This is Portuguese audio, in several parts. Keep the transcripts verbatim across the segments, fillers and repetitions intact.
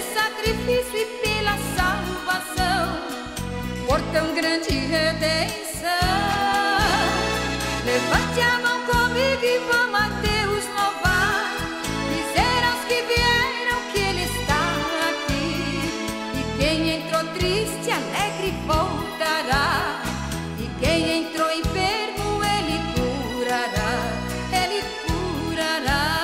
sacrifício e pela salvação, por tão grande redenção. Levante a mão comigo e vamos a Deus louvar, dizer aos que vieram que Ele está aqui. E quem entrou triste, alegre voltará, e quem entrou enfermo, Ele curará, Ele curará.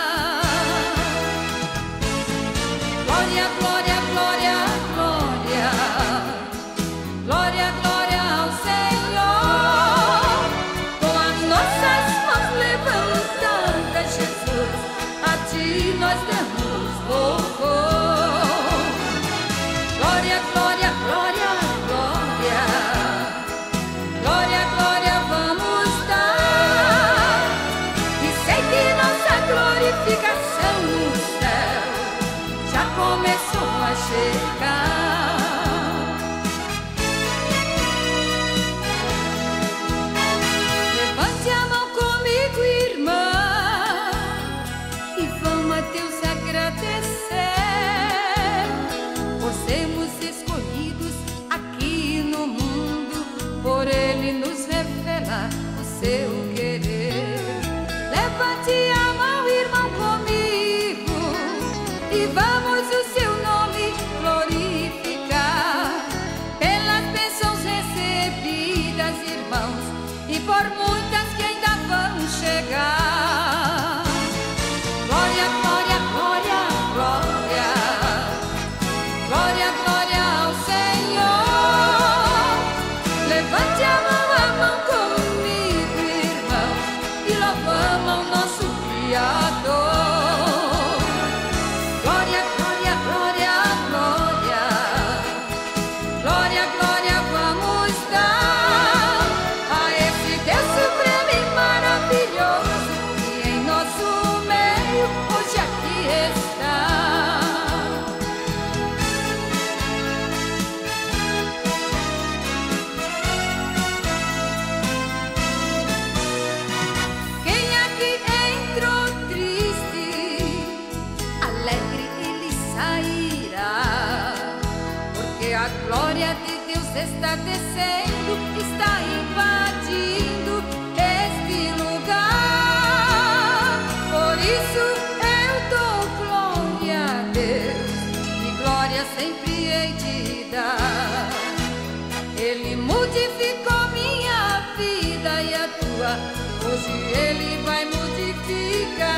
Glória, glória, glória, glória, glória, glória ao Senhor. Com as nossas mãos levantadas, Jesus, a Ti nós damos louvor. Glória, glória, glória, glória, glória, glória vamos dar. E sei que nossa glorificação no céu já começou a chegar. Levante a mão comigo, irmã, e vamos a Deus agradecer por sermos escolhidos aqui no mundo, por Ele nos revelar o seu querer. Levante a mão, irmão, comigo, e vamos o seu nome glorificar, pelas bênçãos recebidas, irmãos, e por muitas que ainda vão chegar. Glória, glória, glória, glória, glória, glória ao Senhor. Levante a mão, a mão comigo, irmãos, e louvamos ao nosso Criador. Glória, glória, glória, glória, glória, glória vamos dar a esse Deus supremo e maravilhoso, que em nosso meio hoje aqui está. Quem aqui entrou triste, alegre ele sairá, porque a glória de Deus está descendo, está invadindo este lugar. Por isso eu dou glória a Deus, e glória sempre hei de dar. Ele modificou minha vida e a tua, hoje Ele vai modificar.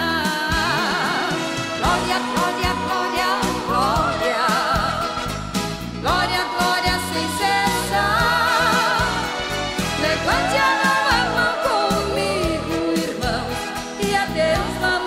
Glória, glória, glória, glória, glória, glória sem cessar. Levante a mão, a mão comigo, irmãos, e a Deus vamos